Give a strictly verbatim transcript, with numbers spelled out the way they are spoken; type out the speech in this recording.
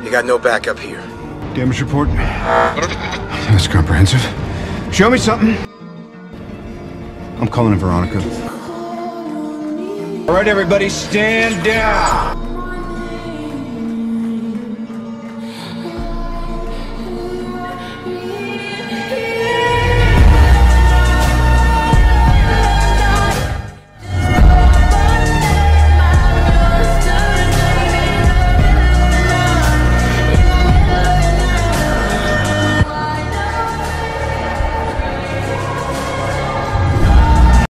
You got no backup here. Damage report. That's comprehensive. Show me something. I'm calling in Veronica. All right, everybody, stand down.